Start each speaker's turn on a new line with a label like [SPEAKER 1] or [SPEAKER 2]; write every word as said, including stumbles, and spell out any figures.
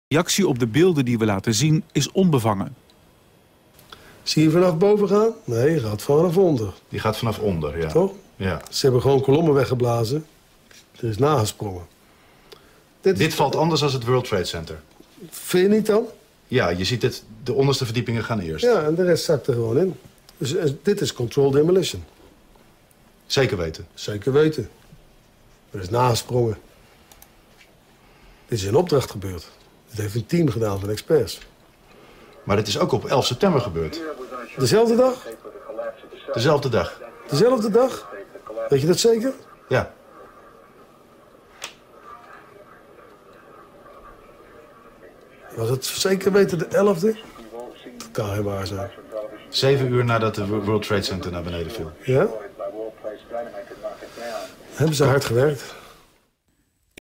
[SPEAKER 1] De reactie op de beelden die we laten zien is onbevangen.
[SPEAKER 2] Zie je vanaf boven gaan? Nee, je gaat vanaf onder.
[SPEAKER 3] Die gaat vanaf onder, ja.
[SPEAKER 2] Toch?
[SPEAKER 3] Ja.
[SPEAKER 2] Ze hebben gewoon kolommen weggeblazen. Er is nagesprongen.
[SPEAKER 3] Dit, Dit is... valt anders dan het World Trade Center.
[SPEAKER 2] Vind je niet dan?
[SPEAKER 3] Ja, je ziet het, de onderste verdiepingen gaan eerst.
[SPEAKER 2] Ja, en de rest zakt er gewoon in. Dus uh, dit is controlled demolition.
[SPEAKER 3] Zeker weten?
[SPEAKER 2] Zeker weten. Er is nagesprongen. Dit is in opdracht gebeurd. Dit heeft een team gedaan van experts.
[SPEAKER 3] Maar dit is ook op elf september gebeurd.
[SPEAKER 2] Dezelfde dag?
[SPEAKER 3] Dezelfde dag.
[SPEAKER 2] Dezelfde dag? Weet je dat zeker?
[SPEAKER 3] Ja.
[SPEAKER 2] Was het zeker weten de elfde? Dat kan geen waar zijn.
[SPEAKER 3] Zeven uur nadat de World Trade Center naar beneden viel.
[SPEAKER 2] Ja? Hebben ze hard gewerkt.